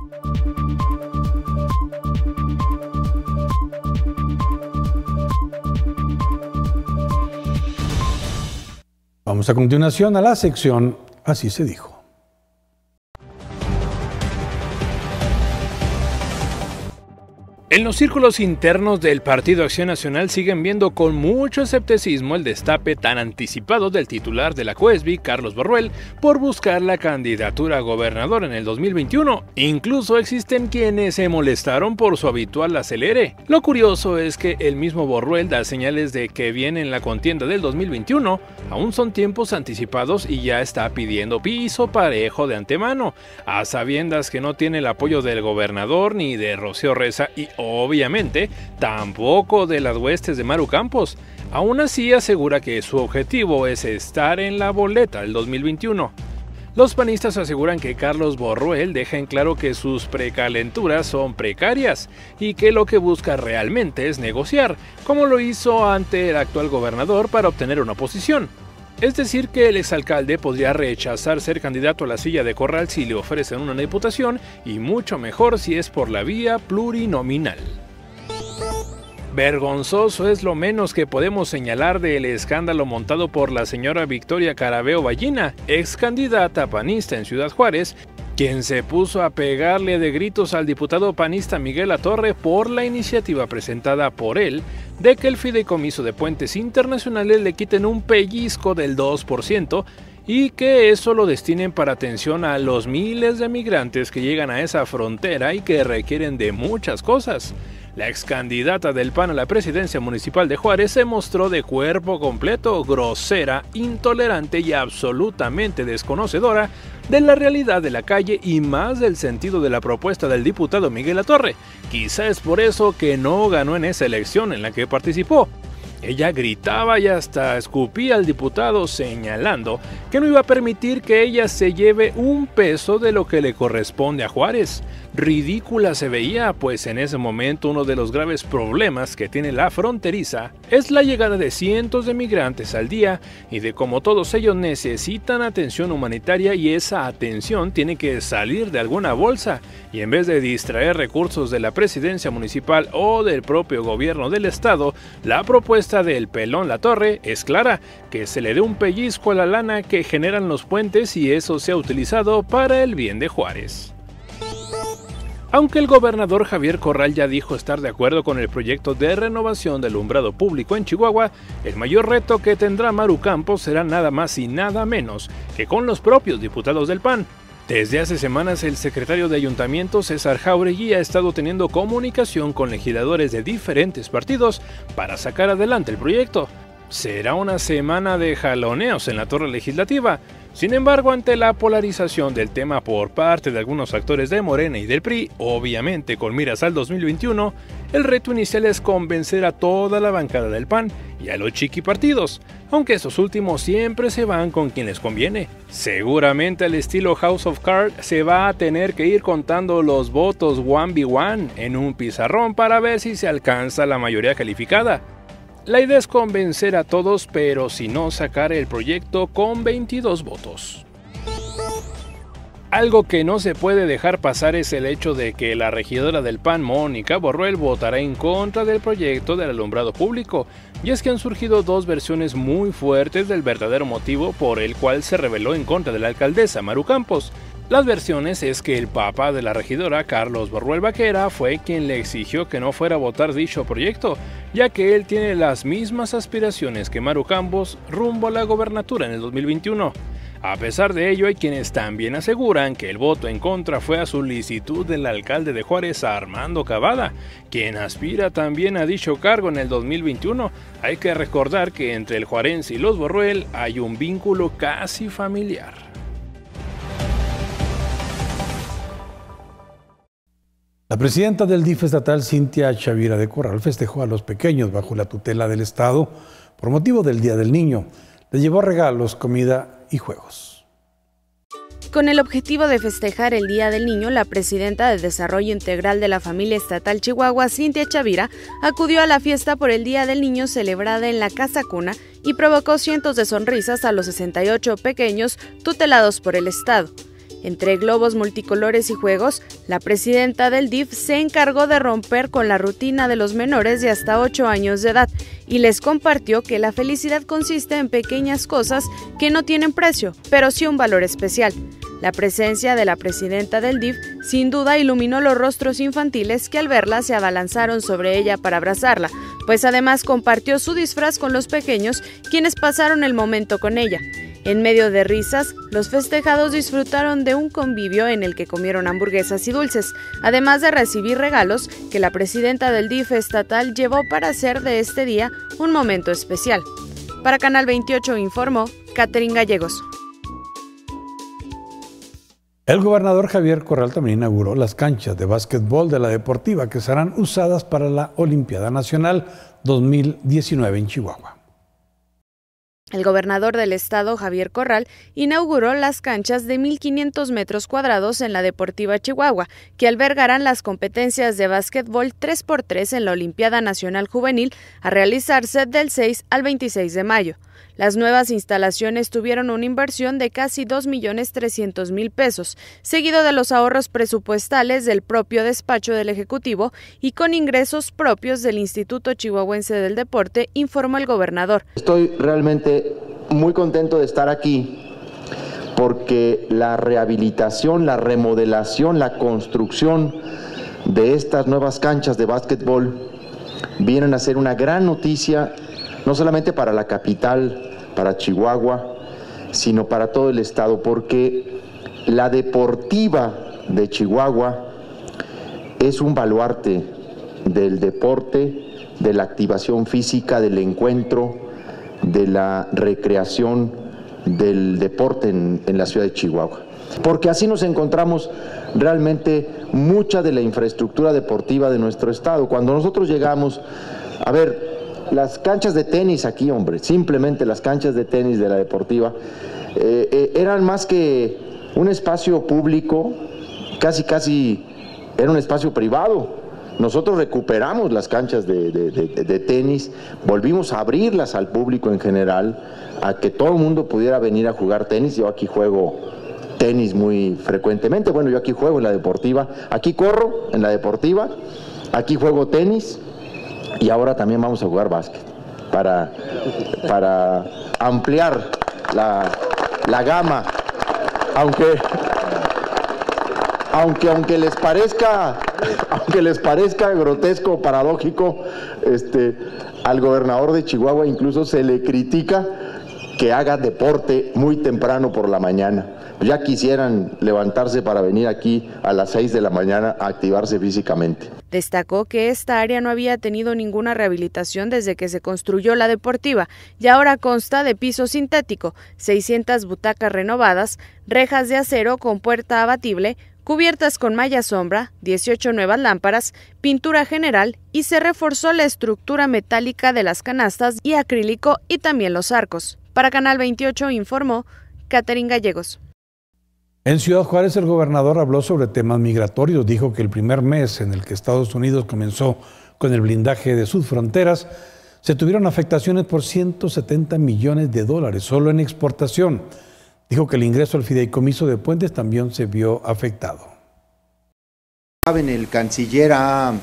Vamos a continuación a la sección Así se dijo. En los círculos internos del Partido Acción Nacional siguen viendo con mucho escepticismo el destape tan anticipado del titular de la COESBI, Carlos Borruel, por buscar la candidatura a gobernador en el 2021. Incluso existen quienes se molestaron por su habitual acelere. Lo curioso es que el mismo Borruel da señales de que viene en la contienda del 2021, aún son tiempos anticipados y ya está pidiendo piso parejo de antemano, a sabiendas que no tiene el apoyo del gobernador ni de Rocío Reza y obviamente tampoco de las huestes de Maru Campos. Aún así asegura que su objetivo es estar en la boleta del 2021. Los panistas aseguran que Carlos Borruel deja en claro que sus precalenturas son precarias y que lo que busca realmente es negociar, como lo hizo ante el actual gobernador para obtener una posición. Es decir, que el exalcalde podría rechazar ser candidato a la silla de Corral si le ofrecen una diputación, y mucho mejor si es por la vía plurinominal. Vergonzoso es lo menos que podemos señalar del escándalo montado por la señora Victoria Carabeo Ballina, ex candidata panista en Ciudad Juárez, quien se puso a pegarle de gritos al diputado panista Miguel Latorre por la iniciativa presentada por él de que el fideicomiso de puentes internacionales le quiten un pellizco del 2% y que eso lo destinen para atención a los miles de migrantes que llegan a esa frontera y que requieren de muchas cosas. La ex candidata del PAN a la presidencia municipal de Juárez se mostró de cuerpo completo, grosera, intolerante y absolutamente desconocedora de la realidad de la calle y más del sentido de la propuesta del diputado Miguel Latorre. Quizá es por eso que no ganó en esa elección en la que participó. Ella gritaba y hasta escupía al diputado, señalando que no iba a permitir que ella se lleve un peso de lo que le corresponde a Juárez. Ridícula se veía, pues en ese momento uno de los graves problemas que tiene la fronteriza es la llegada de cientos de migrantes al día y de cómo todos ellos necesitan atención humanitaria y esa atención tiene que salir de alguna bolsa, y en vez de distraer recursos de la presidencia municipal o del propio gobierno del estado, la propuesta del pelón Latorre es clara, que se le dé un pellizco a la lana que generan los puentes y eso sea utilizado para el bien de Juárez. Aunque el gobernador Javier Corral ya dijo estar de acuerdo con el proyecto de renovación del alumbrado público en Chihuahua, el mayor reto que tendrá Maru Campos será nada más y nada menos que con los propios diputados del PAN. Desde hace semanas el secretario de Ayuntamiento, César Jauregui, ha estado teniendo comunicación con legisladores de diferentes partidos para sacar adelante el proyecto. Será una semana de jaloneos en la torre legislativa. Sin embargo, ante la polarización del tema por parte de algunos actores de Morena y del PRI, obviamente con miras al 2021, el reto inicial es convencer a toda la bancada del PAN y a los chiquipartidos, aunque esos últimos siempre se van con quien les conviene. Seguramente al estilo House of Cards se va a tener que ir contando los votos 1v1 en un pizarrón para ver si se alcanza la mayoría calificada. La idea es convencer a todos, pero si no, sacar el proyecto con 22 votos. Algo que no se puede dejar pasar es el hecho de que la regidora del PAN, Mónica Borruel, votará en contra del proyecto del alumbrado público, y es que han surgido dos versiones muy fuertes del verdadero motivo por el cual se rebeló en contra de la alcaldesa Maru Campos. Las versiones es que el papá de la regidora, Carlos Borruel Vaquera, fue quien le exigió que no fuera a votar dicho proyecto, ya que él tiene las mismas aspiraciones que Maru Campos rumbo a la gobernatura en el 2021. A pesar de ello, hay quienes también aseguran que el voto en contra fue a solicitud del alcalde de Juárez, Armando Cavada, quien aspira también a dicho cargo en el 2021. Hay que recordar que entre el juarense y los Borruel hay un vínculo casi familiar. La presidenta del DIF estatal, Cintia Chavira de Corral, festejó a los pequeños bajo la tutela del Estado por motivo del Día del Niño. Les llevó regalos, comida y juegos. Con el objetivo de festejar el Día del Niño, la presidenta de Desarrollo Integral de la Familia Estatal Chihuahua, Cintia Chavira, acudió a la fiesta por el Día del Niño celebrada en la Casa Cuna y provocó cientos de sonrisas a los 68 pequeños tutelados por el Estado. Entre globos multicolores y juegos, la presidenta del DIF se encargó de romper con la rutina de los menores de hasta 8 años de edad y les compartió que la felicidad consiste en pequeñas cosas que no tienen precio, pero sí un valor especial. La presencia de la presidenta del DIF sin duda iluminó los rostros infantiles que al verla se abalanzaron sobre ella para abrazarla, pues además compartió su disfraz con los pequeños, quienes pasaron el momento con ella. En medio de risas, los festejados disfrutaron de un convivio en el que comieron hamburguesas y dulces, además de recibir regalos que la presidenta del DIF estatal llevó para hacer de este día un momento especial. Para Canal 28 informó Catherine Gallegos. El gobernador Javier Corral también inauguró las canchas de básquetbol de la Deportiva que serán usadas para la Olimpiada Nacional 2019 en Chihuahua. El gobernador del estado, Javier Corral, inauguró las canchas de 1,500 metros cuadrados en la Deportiva Chihuahua, que albergarán las competencias de básquetbol 3x3 en la Olimpiada Nacional Juvenil, a realizarse del 6 al 26 de mayo. Las nuevas instalaciones tuvieron una inversión de casi 2,3 pesos, seguido de los ahorros presupuestales del propio despacho del Ejecutivo y con ingresos propios del Instituto Chihuahuense del Deporte, informó el gobernador. Estoy realmente muy contento de estar aquí porque la rehabilitación, la remodelación, la construcción de estas nuevas canchas de básquetbol vienen a ser una gran noticia, no solamente para la capital, para Chihuahua, sino para todo el estado, porque la Deportiva de Chihuahua es un baluarte del deporte, de la activación física, del encuentro, de la recreación, del deporte en la ciudad de Chihuahua. Porque así nos encontramos realmente mucha de la infraestructura deportiva de nuestro estado. Cuando nosotros llegamos, a ver, las canchas de tenis aquí, hombre, simplemente las canchas de tenis de la Deportiva, eran más que un espacio público, casi era un espacio privado. Nosotros recuperamos las canchas de tenis, volvimos a abrirlas al público en general, a que todo el mundo pudiera venir a jugar tenis. Yo aquí juego tenis muy frecuentemente, bueno, yo aquí juego en la Deportiva, aquí corro en la Deportiva, aquí juego tenis. Y ahora también vamos a jugar básquet para ampliar la gama, aunque les parezca grotesco o paradójico, al gobernador de Chihuahua incluso se le critica que haga deporte muy temprano por la mañana. Ya quisieran levantarse para venir aquí a las 6 de la mañana a activarse físicamente. Destacó que esta área no había tenido ninguna rehabilitación desde que se construyó la Deportiva y ahora consta de piso sintético, 600 butacas renovadas, rejas de acero con puerta abatible, cubiertas con malla sombra, 18 nuevas lámparas, pintura general y se reforzó la estructura metálica de las canastas y acrílico y también los arcos. Para Canal 28 informó Catherine Gallegos. En Ciudad Juárez, el gobernador habló sobre temas migratorios. Dijo que el primer mes en el que Estados Unidos comenzó con el blindaje de sus fronteras, se tuvieron afectaciones por $170 millones solo en exportación. Dijo que el ingreso al fideicomiso de puentes también se vio afectado. Saben, el canciller ha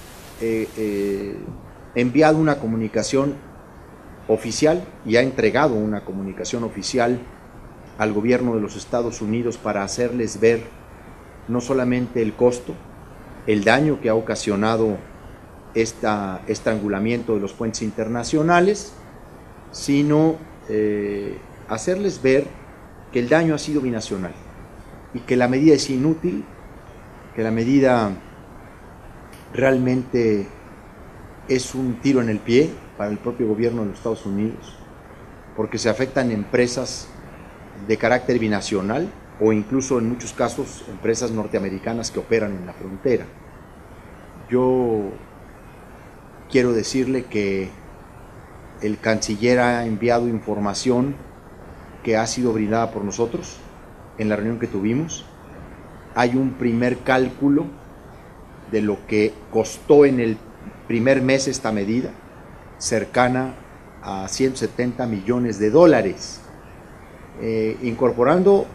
enviado una comunicación oficial y ha entregado una comunicación oficial al gobierno de los Estados Unidos para hacerles ver no solamente el costo, el daño que ha ocasionado este estrangulamiento de los puentes internacionales, sino hacerles ver que el daño ha sido binacional y que la medida es inútil, que la medida realmente es un tiro en el pie para el propio gobierno de los Estados Unidos, porque se afectan empresas de carácter binacional o incluso en muchos casos empresas norteamericanas que operan en la frontera. Yo quiero decirle que el canciller ha enviado información que ha sido brindada por nosotros en la reunión que tuvimos. Hay un primer cálculo de lo que costó en el primer mes esta medida, cercana a $170 millones, incorporando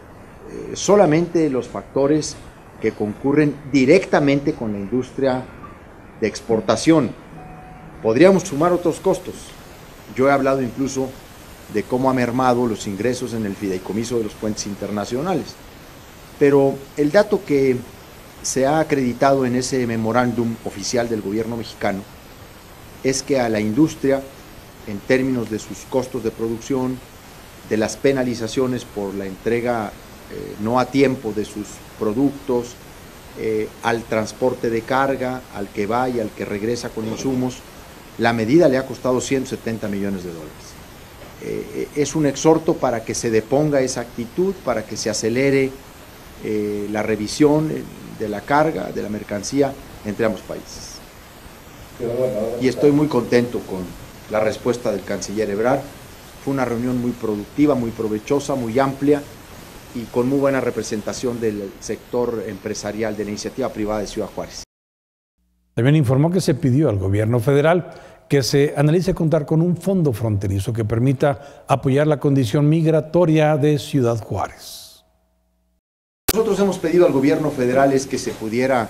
solamente los factores que concurren directamente con la industria de exportación. Podríamos sumar otros costos. Yo he hablado incluso de cómo ha mermado los ingresos en el fideicomiso de los puentes internacionales. Pero el dato que se ha acreditado en ese memorándum oficial del gobierno mexicano es que a la industria, en términos de sus costos de producción, de las penalizaciones por la entrega no a tiempo de sus productos, al transporte de carga, al que va y al que regresa con insumos, la medida le ha costado 170 millones de dólares. Es un exhorto para que se deponga esa actitud, para que se acelere la revisión de la carga, de la mercancía entre ambos países. Y estoy muy contento con la respuesta del canciller Ebrard. Fue una reunión muy productiva, muy provechosa, muy amplia y con muy buena representación del sector empresarial de la iniciativa privada de Ciudad Juárez. También informó que se pidió al gobierno federal que se analice contar con un fondo fronterizo que permita apoyar la condición migratoria de Ciudad Juárez. Nosotros hemos pedido al gobierno federal es que se pudiera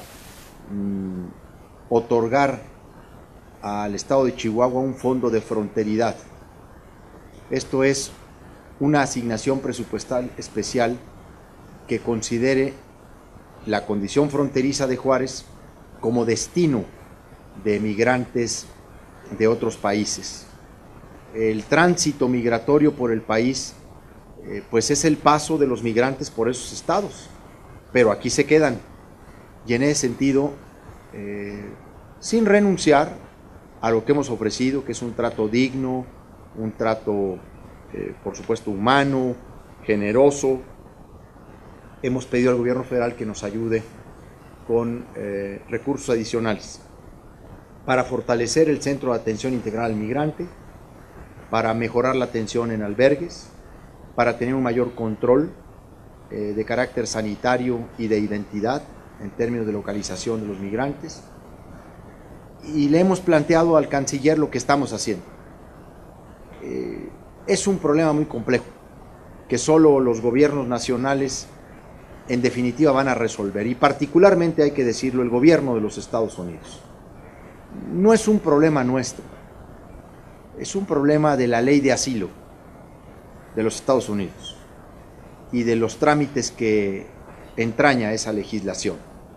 otorgar al estado de Chihuahua un fondo de fronteridad. Esto es una asignación presupuestal especial que considere la condición fronteriza de Juárez como destino de migrantes de otros países. El tránsito migratorio por el país pues es el paso de los migrantes por esos estados, pero aquí se quedan y en ese sentido sin renunciar a lo que hemos ofrecido, que es un trato digno, un trato por supuesto humano, generoso. Hemos pedido al gobierno federal que nos ayude con recursos adicionales para fortalecer el Centro de Atención Integral al Migrante, para mejorar la atención en albergues, para tener un mayor control de carácter sanitario y de identidad en términos de localización de los migrantes. Y le hemos planteado al canciller lo que estamos haciendo. Es un problema muy complejo que solo los gobiernos nacionales en definitiva van a resolver, y particularmente hay que decirlo, el gobierno de los Estados Unidos. No es un problema nuestro, es un problema de la ley de asilo de los Estados Unidos y de los trámites que entraña esa legislación.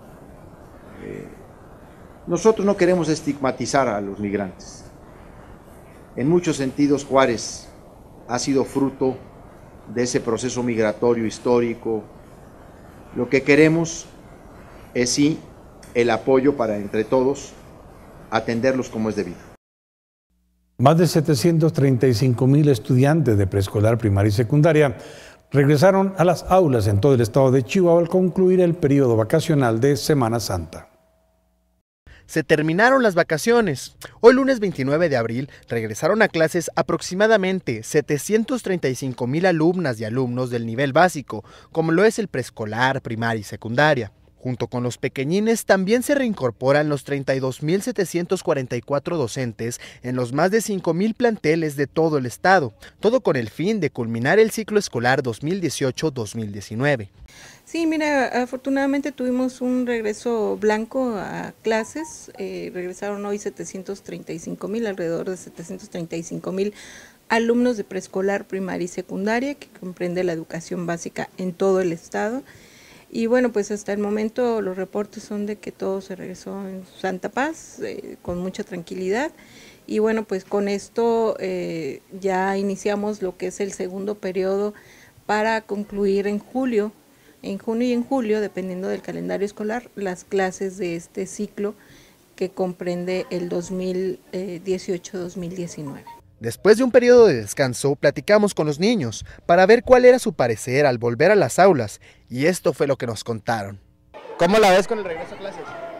Nosotros no queremos estigmatizar a los migrantes. En muchos sentidos, Juárez ha sido fruto de ese proceso migratorio histórico. Lo que queremos es sí el apoyo para entre todos atenderlos como es debido. Más de 735,000 estudiantes de preescolar, primaria y secundaria regresaron a las aulas en todo el estado de Chihuahua al concluir el periodo vacacional de Semana Santa. Se terminaron las vacaciones. Hoy lunes 29 de abril regresaron a clases aproximadamente 735,000 alumnas y alumnos del nivel básico, como lo es el preescolar, primaria y secundaria. Junto con los pequeñines también se reincorporan los 32,744 docentes en los más de 5,000 planteles de todo el estado, todo con el fin de culminar el ciclo escolar 2018-2019. Sí, mira, afortunadamente tuvimos un regreso blanco a clases, regresaron hoy 735,000, alrededor de 735,000 alumnos de preescolar, primaria y secundaria, que comprende la educación básica en todo el estado. Y bueno, pues hasta el momento los reportes son de que todo se regresó en santa paz, con mucha tranquilidad. Y bueno, pues con esto ya iniciamos lo que es el segundo periodo para concluir en junio y en julio, dependiendo del calendario escolar, las clases de este ciclo que comprende el 2018-2019. Después de un periodo de descanso, platicamos con los niños para ver cuál era su parecer al volver a las aulas, y esto fue lo que nos contaron. ¿Cómo la ves con el regreso a clases?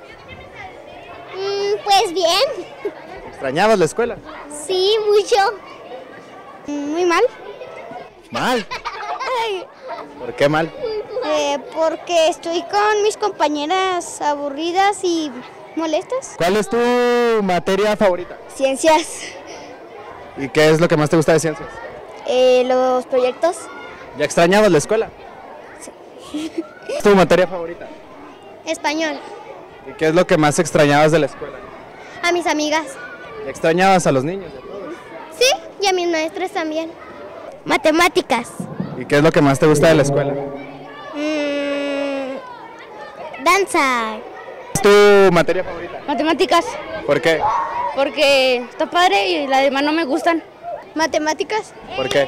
Pues bien. ¿Extrañabas la escuela? Sí, mucho. Muy mal. ¿Mal? ¿Por qué mal? Porque estoy con mis compañeras aburridas y molestas. ¿Cuál es tu materia favorita? Ciencias. ¿Y qué es lo que más te gusta de ciencias? Los proyectos. ¿Ya extrañabas la escuela? Sí. ¿Es tu materia favorita? Español. ¿Y qué es lo que más extrañabas de la escuela? A mis amigas. ¿Extrañabas a los niños de todos? Sí, y a mis maestros también. Matemáticas. ¿Y qué es lo que más te gusta de la escuela? Danza. ¿Es tu materia favorita? Matemáticas. ¿Por qué? Porque está padre y las demás no me gustan. Matemáticas. ¿Por qué?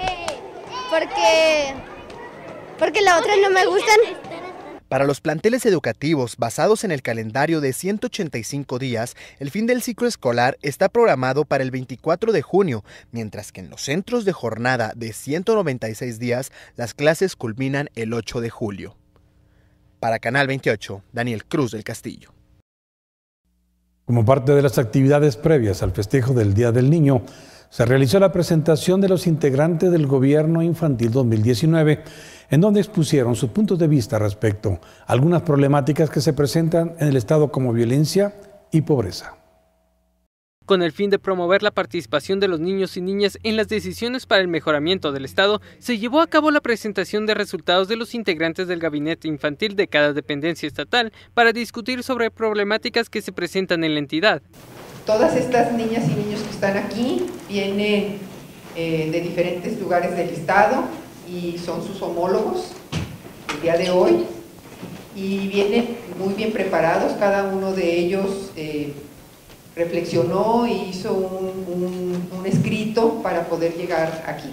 Porque las otras no me gustan. Para los planteles educativos basados en el calendario de 185 días, el fin del ciclo escolar está programado para el 24 de junio, mientras que en los centros de jornada de 196 días, las clases culminan el 8 de julio. Para Canal 28, Daniel Cruz del Castillo. Como parte de las actividades previas al festejo del Día del Niño, se realizó la presentación de los integrantes del Gobierno Infantil 2019, en donde expusieron sus puntos de vista respecto a algunas problemáticas que se presentan en el Estado como violencia y pobreza. Con el fin de promover la participación de los niños y niñas en las decisiones para el mejoramiento del Estado, se llevó a cabo la presentación de resultados de los integrantes del gabinete infantil de cada dependencia estatal para discutir sobre problemáticas que se presentan en la entidad. Todas estas niñas y niños que están aquí vienen de diferentes lugares del Estado y son sus homólogos el día de hoy y vienen muy bien preparados, cada uno de ellos reflexionó y hizo un escrito para poder llegar aquí.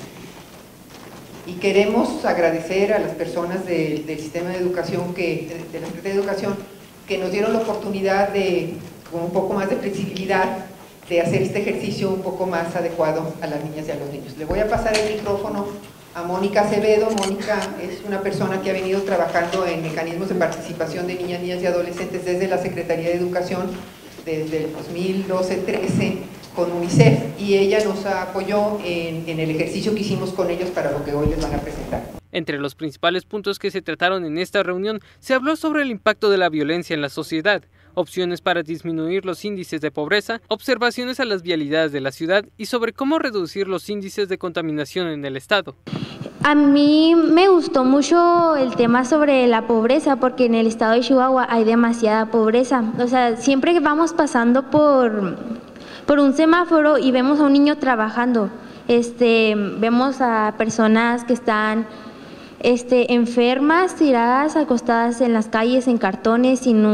Y queremos agradecer a las personas del sistema de educación, de la Secretaría de Educación, que nos dieron la oportunidad con un poco más de flexibilidad, de hacer este ejercicio un poco más adecuado a las niñas y a los niños. Le voy a pasar el micrófono a Mónica Acevedo. Mónica es una persona que ha venido trabajando en mecanismos de participación de niñas, niñas y adolescentes desde la Secretaría de Educación, desde el 2012-13 con UNICEF, y ella nos apoyó en el ejercicio que hicimos con ellos para lo que hoy les van a presentar. Entre los principales puntos que se trataron en esta reunión, se habló sobre el impacto de la violencia en la sociedad, opciones para disminuir los índices de pobreza, observaciones a las vialidades de la ciudad y sobre cómo reducir los índices de contaminación en el estado. A mí me gustó mucho el tema sobre la pobreza, porque en el estado de Chihuahua hay demasiada pobreza. O sea, siempre que vamos pasando por un semáforo y vemos a un niño trabajando, vemos a personas que están enfermas, tiradas, acostadas en las calles, en cartones, sin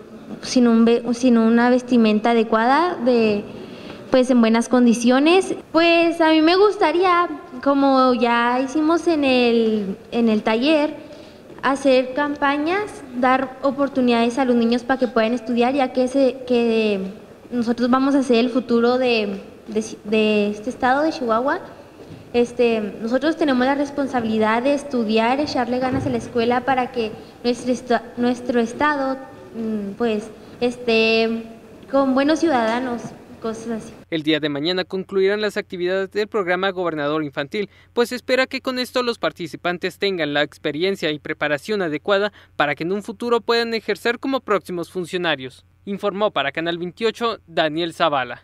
una vestimenta adecuada, pues en buenas condiciones. Pues a mí me gustaría, como ya hicimos en el taller, hacer campañas, dar oportunidades a los niños para que puedan estudiar, ya que nosotros vamos a ser el futuro de este estado de Chihuahua. Nosotros tenemos la responsabilidad de estudiar, echarle ganas a la escuela para que nuestro estado pues esté con buenos ciudadanos, cosas así. El día de mañana concluirán las actividades del programa Gobernador Infantil, pues se espera que con esto los participantes tengan la experiencia y preparación adecuada para que en un futuro puedan ejercer como próximos funcionarios. Informó para Canal 28 Daniel Zavala.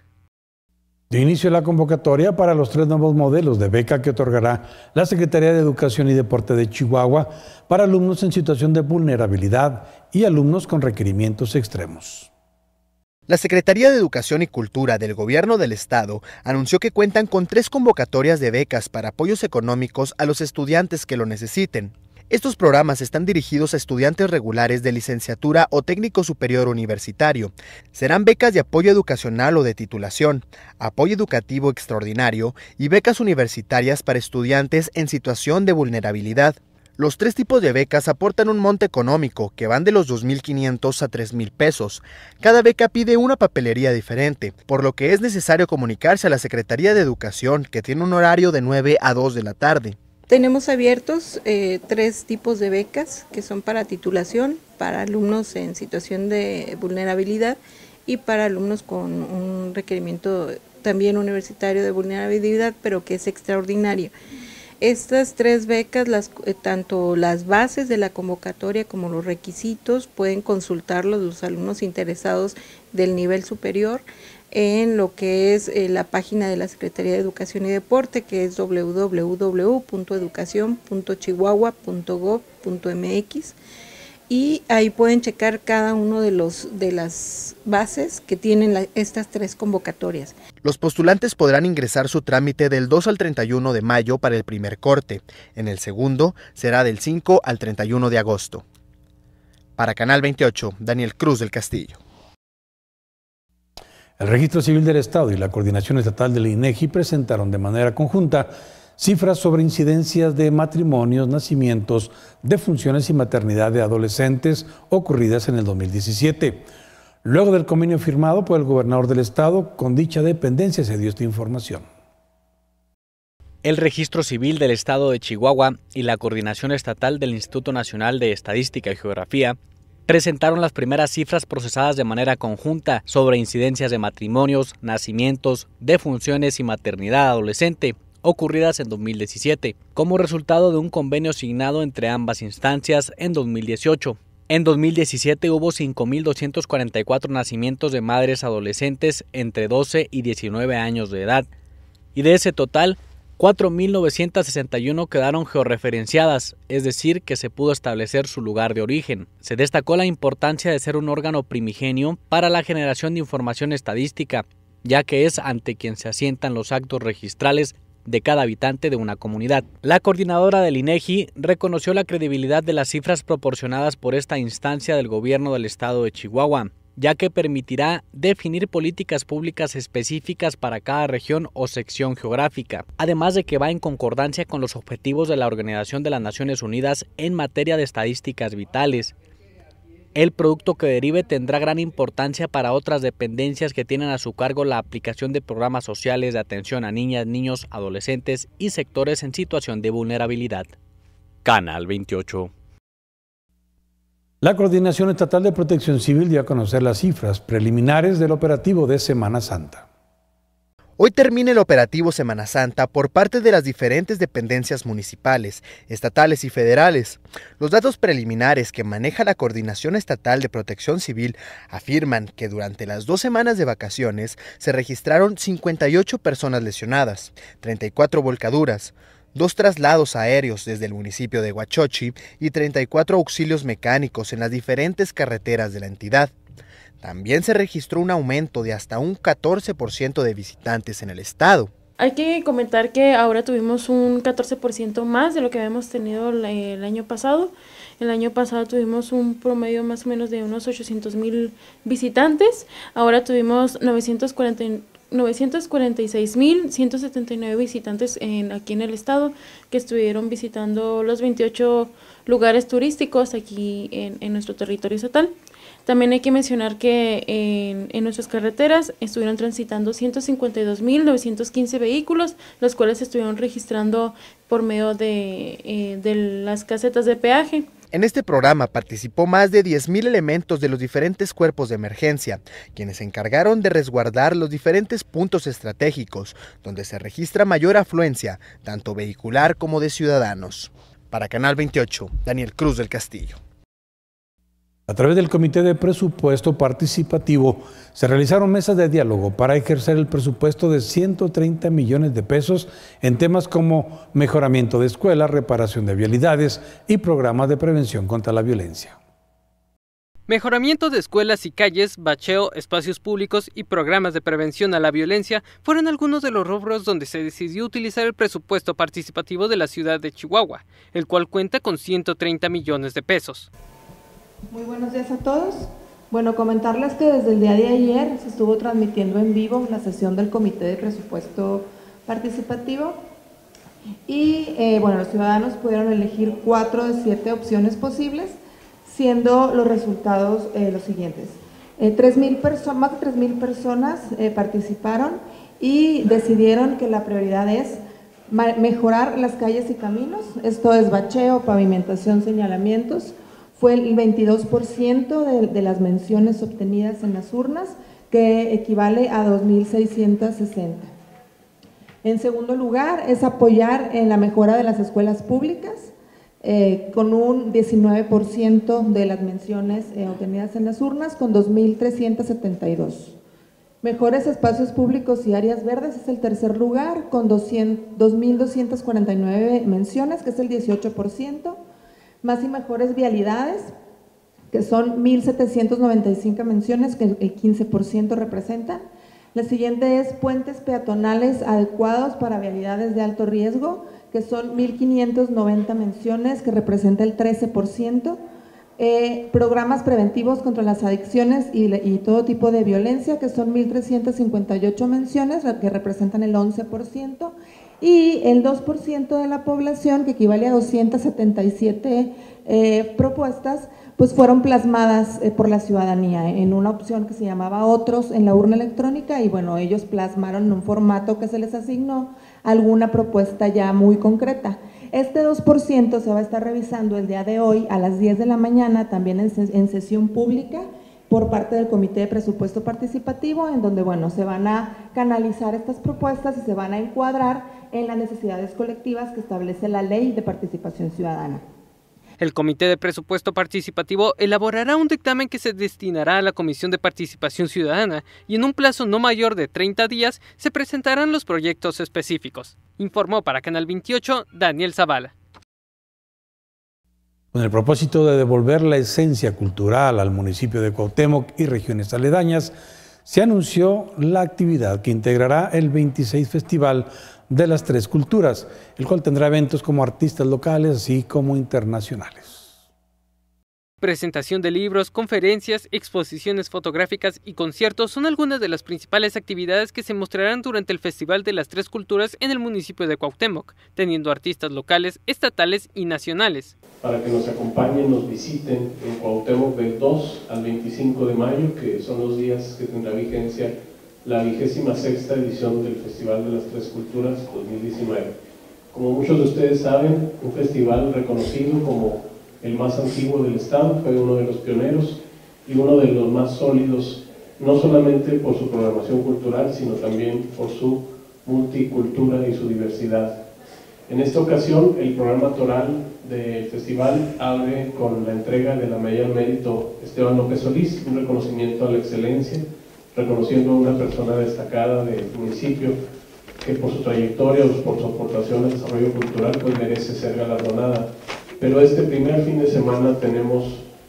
De inicio la convocatoria para los 3 nuevos modelos de beca que otorgará la Secretaría de Educación y Deporte de Chihuahua para alumnos en situación de vulnerabilidad y alumnos con requerimientos extremos. La Secretaría de Educación y Cultura del Gobierno del Estado anunció que cuentan con 3 convocatorias de becas para apoyos económicos a los estudiantes que lo necesiten. Estos programas están dirigidos a estudiantes regulares de licenciatura o técnico superior universitario. Serán becas de apoyo educacional o de titulación, apoyo educativo extraordinario y becas universitarias para estudiantes en situación de vulnerabilidad. Los 3 tipos de becas aportan un monto económico que van de los 2,500 a 3,000 pesos. Cada beca pide una papelería diferente, por lo que es necesario comunicarse a la Secretaría de Educación, que tiene un horario de 9 a 2 de la tarde. Tenemos abiertos 3 tipos de becas que son para titulación, para alumnos en situación de vulnerabilidad y para alumnos con un requerimiento también universitario de vulnerabilidad, pero que es extraordinario. Estas 3 becas, tanto las bases de la convocatoria como los requisitos, pueden consultarlos los alumnos interesados del nivel superior en lo que es la página de la Secretaría de Educación y Deporte, que es www.educacion.chihuahua.gov.mx, y ahí pueden checar cada uno de las bases que tienen estas 3 convocatorias. Los postulantes podrán ingresar su trámite del 2 al 31 de mayo para el primer corte. En el segundo será del 5 al 31 de agosto. Para Canal 28, Daniel Cruz del Castillo. El Registro Civil del Estado y la Coordinación Estatal del INEGI presentaron de manera conjunta cifras sobre incidencias de matrimonios, nacimientos, defunciones y maternidad de adolescentes ocurridas en el 2017. Luego del convenio firmado por el gobernador del estado, con dicha dependencia se dio esta información. El Registro Civil del Estado de Chihuahua y la Coordinación Estatal del Instituto Nacional de Estadística y Geografía presentaron las primeras cifras procesadas de manera conjunta sobre incidencias de matrimonios, nacimientos, defunciones y maternidad adolescente ocurridas en 2017, como resultado de un convenio asignado entre ambas instancias en 2018. En 2017 hubo 5.244 nacimientos de madres adolescentes entre 12 y 19 años de edad, y de ese total, 4.961 quedaron georreferenciadas, es decir, que se pudo establecer su lugar de origen. Se destacó la importancia de ser un órgano primigenio para la generación de información estadística, ya que es ante quien se asientan los actos registrales de cada habitante de una comunidad. La coordinadora del INEGI reconoció la credibilidad de las cifras proporcionadas por esta instancia del gobierno del estado de Chihuahua, ya que permitirá definir políticas públicas específicas para cada región o sección geográfica, además de que va en concordancia con los objetivos de la Organización de las Naciones Unidas en materia de estadísticas vitales. El producto que derive tendrá gran importancia para otras dependencias que tienen a su cargo la aplicación de programas sociales de atención a niñas, niños, adolescentes y sectores en situación de vulnerabilidad. Canal 28. La Coordinación Estatal de Protección Civil dio a conocer las cifras preliminares del operativo de Semana Santa. Hoy termina el operativo Semana Santa por parte de las diferentes dependencias municipales, estatales y federales. Los datos preliminares que maneja la Coordinación Estatal de Protección Civil afirman que durante las 2 semanas de vacaciones se registraron 58 personas lesionadas, 34 volcaduras, 2 traslados aéreos desde el municipio de Huachochi y 34 auxilios mecánicos en las diferentes carreteras de la entidad. También se registró un aumento de hasta un 14% de visitantes en el estado. Hay que comentar que ahora tuvimos un 14% más de lo que habíamos tenido el año pasado. El año pasado tuvimos un promedio más o menos de unos 800,000 visitantes. Ahora tuvimos 946,179 visitantes aquí en el estado, que estuvieron visitando los 28 lugares turísticos aquí en nuestro territorio estatal. También hay que mencionar que en nuestras carreteras estuvieron transitando 152,915 vehículos, los cuales estuvieron registrando por medio de las casetas de peaje. En este programa participó más de 10,000 elementos de los diferentes cuerpos de emergencia, quienes se encargaron de resguardar los diferentes puntos estratégicos, donde se registra mayor afluencia, tanto vehicular como de ciudadanos. Para Canal 28, Daniel Cruz del Castillo. A través del Comité de Presupuesto Participativo se realizaron mesas de diálogo para ejercer el presupuesto de 130 millones de pesos en temas como mejoramiento de escuelas, reparación de vialidades y programas de prevención contra la violencia. Mejoramiento de escuelas y calles, bacheo, espacios públicos y programas de prevención a la violencia fueron algunos de los rubros donde se decidió utilizar el presupuesto participativo de la ciudad de Chihuahua, el cual cuenta con 130 millones de pesos. Muy buenos días a todos. Bueno, comentarles que desde el día de ayer se estuvo transmitiendo en vivo la sesión del Comité de Presupuesto Participativo y los ciudadanos pudieron elegir 4 de 7 opciones posibles, siendo los resultados los siguientes. Más de 3,000 personas participaron y decidieron que la prioridad es mejorar las calles y caminos, esto es bacheo, pavimentación, señalamientos. Fue el 22% de las menciones obtenidas en las urnas, que equivale a 2,660. En segundo lugar, es apoyar en la mejora de las escuelas públicas, con un 19% de las menciones obtenidas en las urnas, con 2,372. Mejores espacios públicos y áreas verdes es el tercer lugar, con 2.249 menciones, que es el 18%. Más y mejores vialidades, que son 1.795 menciones, que el 15% representan. La siguiente es puentes peatonales adecuados para vialidades de alto riesgo, que son 1.590 menciones, que representa el 13%. Programas preventivos contra las adicciones y todo tipo de violencia, que son 1.358 menciones, que representan el 11%, y el 2% de la población, que equivale a 277 propuestas, pues fueron plasmadas por la ciudadanía en una opción que se llamaba Otros en la urna electrónica, y bueno, ellos plasmaron en un formato que se les asignó alguna propuesta ya muy concreta. Este 2% se va a estar revisando el día de hoy a las 10 de la mañana, también en sesión pública por parte del Comité de Presupuesto Participativo, en donde, bueno, se van a canalizar estas propuestas y se van a encuadrar en las necesidades colectivas que establece la Ley de Participación Ciudadana. El Comité de Presupuesto Participativo elaborará un dictamen que se destinará a la Comisión de Participación Ciudadana y en un plazo no mayor de 30 días se presentarán los proyectos específicos. Informó para Canal 28 Daniel Zavala. Con el propósito de devolver la esencia cultural al municipio de Cuauhtémoc y regiones aledañas, se anunció la actividad que integrará el 26 Festival de las Tres Culturas, el cual tendrá eventos como artistas locales así como internacionales. Presentación de libros, conferencias, exposiciones fotográficas y conciertos son algunas de las principales actividades que se mostrarán durante el Festival de las Tres Culturas en el municipio de Cuauhtémoc, teniendo artistas locales, estatales y nacionales. Para que nos acompañen, nos visiten en Cuauhtémoc del 2 al 25 de mayo, que son los días que tendrá vigencia la 26ª edición del Festival de las Tres Culturas 2019. Como muchos de ustedes saben, un festival reconocido como el más antiguo del estado, fue uno de los pioneros y uno de los más sólidos, no solamente por su programación cultural, sino también por su multicultura y su diversidad. En esta ocasión, el programa toral del festival abre con la entrega de la medalla al mérito Esteban López Solís, un reconocimiento a la excelencia, reconociendo a una persona destacada del municipio que por su trayectoria o por su aportación al desarrollo cultural pues merece ser galardonada. Pero este primer fin de semana tenemos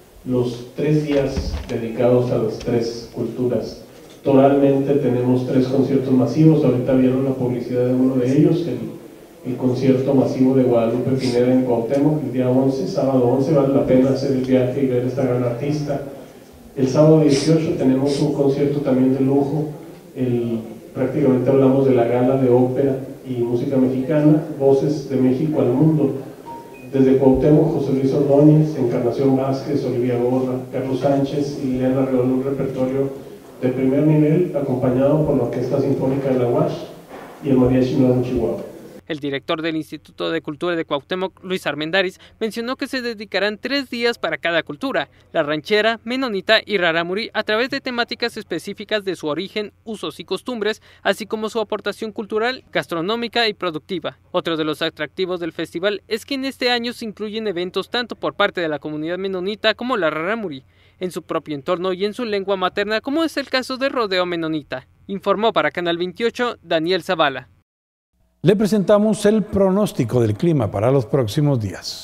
los 3 días dedicados a las tres culturas. Toralmente tenemos 3 conciertos masivos, ahorita vieron la publicidad de uno de ellos, el concierto masivo de Guadalupe Pineda en Cuauhtémoc, el día 11, sábado 11, vale la pena hacer el viaje y ver a esta gran artista. El sábado 18 tenemos un concierto también de lujo, prácticamente hablamos de la gala de ópera y música mexicana, Voces de México al Mundo. Desde Cuauhtémoc, José Luis Ordóñez, Encarnación Vázquez, Olivia Gorra, Carlos Sánchez y Liliana Reol, un repertorio de primer nivel, acompañado por la Orquesta Sinfónica de la UASH y el Mariachi Nuevo Chihuahua. El director del Instituto de Cultura de Cuauhtémoc, Luis Armendáriz, mencionó que se dedicarán 3 días para cada cultura, la ranchera, menonita y rarámuri, a través de temáticas específicas de su origen, usos y costumbres, así como su aportación cultural, gastronómica y productiva. Otro de los atractivos del festival es que en este año se incluyen eventos tanto por parte de la comunidad menonita como la rarámuri, en su propio entorno y en su lengua materna, como es el caso de Rodeo Menonita. Informó para Canal 28 Daniel Zavala. Le presentamos el pronóstico del clima para los próximos días.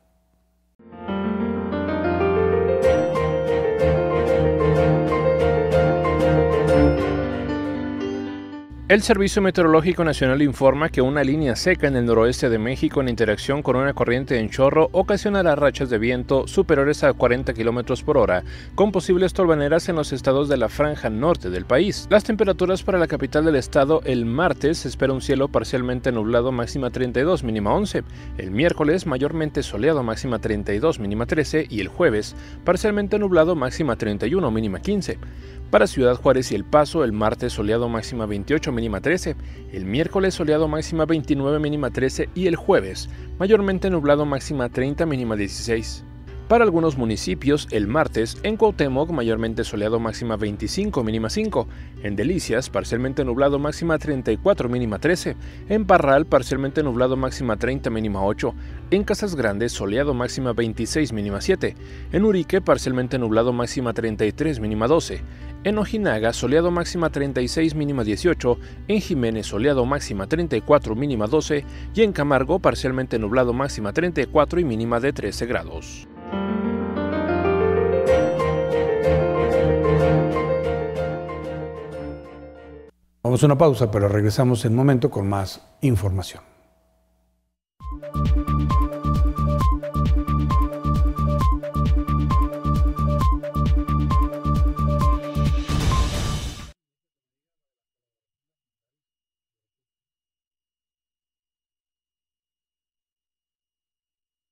El Servicio Meteorológico Nacional informa que una línea seca en el noroeste de México en interacción con una corriente en chorro ocasionará rachas de viento superiores a 40 km por hora, con posibles tolvaneras en los estados de la franja norte del país. Las temperaturas para la capital del estado: el martes se espera un cielo parcialmente nublado, máxima 32, mínima 11. El miércoles mayormente soleado, máxima 32, mínima 13. Y el jueves parcialmente nublado, máxima 31, mínima 15. Para Ciudad Juárez y El Paso, el martes soleado, máxima 28, mínima 13, el miércoles soleado, máxima 29, mínima 13 y el jueves mayormente nublado, máxima 30, mínima 16. Para algunos municipios, el martes, en Cuauhtémoc, mayormente soleado, máxima 25, mínima 5. En Delicias, parcialmente nublado, máxima 34, mínima 13. En Parral, parcialmente nublado, máxima 30, mínima 8. En Casas Grandes, soleado, máxima 26, mínima 7. En Urique, parcialmente nublado, máxima 33, mínima 12. En Ojinaga, soleado, máxima 36, mínima 18. En Jiménez, soleado, máxima 34, mínima 12. Y en Camargo, parcialmente nublado, máxima 34 y mínima de 13 grados. Vamos a una pausa, pero regresamos en un momento con más información.